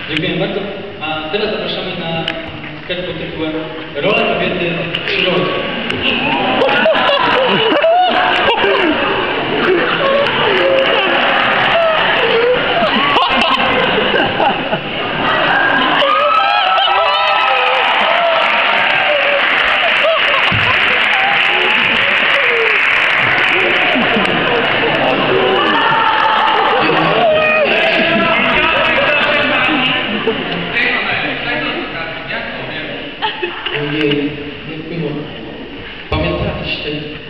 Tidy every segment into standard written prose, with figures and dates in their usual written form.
Dziękuję bardzo. A teraz zapraszamy na sketch pod tytułem Rola kobiety w przyrodzie. Ojej, jak miło. Pamiętaliście?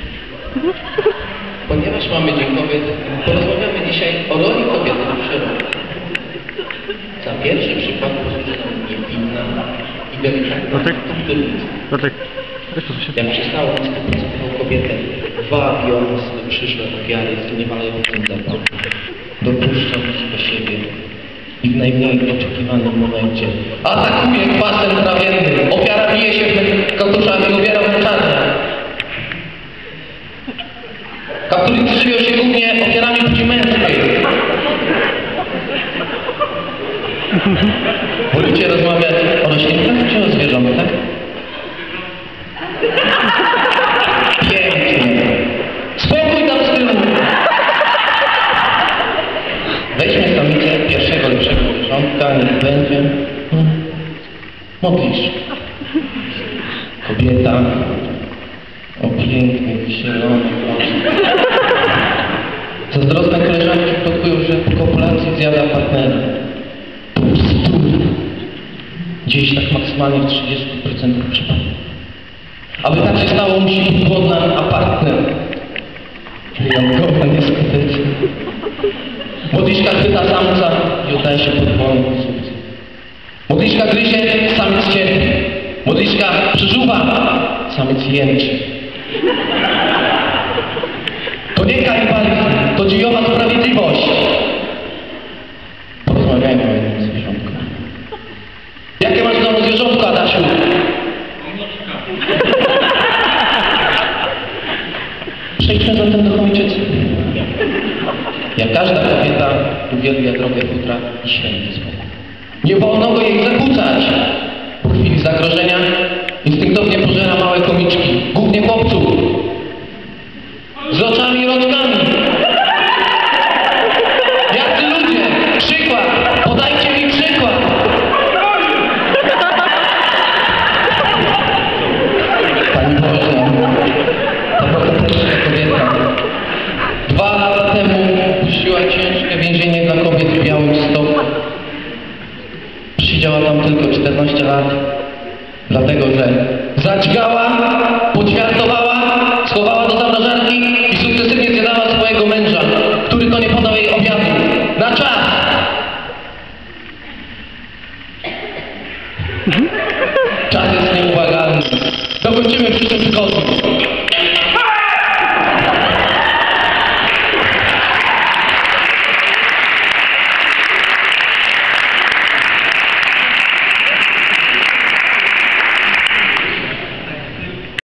Ponieważ mamy Dzień Kobiet, porozmawiamy dzisiaj o roli kobiety w przyrodzie. Za pierwszy przykład posłuży nam niewinna i delikatna kulturnica. Jak przystało na 100% kobietę, wabiąc do przyszłe ofiary z zniewalającym zapachem, dopuszczając do siebie i w najmniej oczekiwanym momencie atakuje kwasem trawiennym. Ofiara bije się w katuszach i ubiera w czarne. Kaptulicy żywią się głównie ofiarami płci męskiej. Wolicie rozmawiać o roślinkach czy o zwierzętach? Pięknie. Spokój tam z tyłu. Weźmy samicę pierwszego lepszego zwierzątka, niech będzie modliszka. Kobieta o pięknych, zielonych oczach. Zazdrosne koleżanki plotkują, że po kopulacji zjada partnera. To bzdura. Gdzieś tak maksymalnie w 30% przypadków. Aby tak się stało, musi być głodna, a partner wyjątkowo nieskuteczny. Modliszka chwyta samca i oddaje się podwójną konsumpcji. Modliszka gryzie, samiec cierpi. Modliszka przeżuwa, samiec jęczy. To nie kanibalizm, to dziejowa sprawiedliwość. Porozmawiajmy o jednym zwierzątku. Jakie masz w domu zwierzątko, Adasiu? Przejdźmy zatem do chomicicy. Jak każda kobieta uwielbia drogę futra i święty spokój. Nie wolno go jej zakłócać. Po chwili zagrożenia instynktownie pożera małe komiczki, głównie chłopców, z oczami i rączkami. Jak ty ludzie! Przykład! Podajcie mi przykład! Pani Boże, ta bohatyczna kobieta 2 lata temu puściła ciężkie więzienie dla kobiet w Białymstoku. Siedziała tam tylko 14 lat, dlatego że zadźgała, poćwiartowała, schowała do zamrażarki i sukcesywnie zjadała swojego męża, który to nie podał jej obiadu. Na czas! Czas jest nieuwagalny. Dokończymy przyszłym przygodę.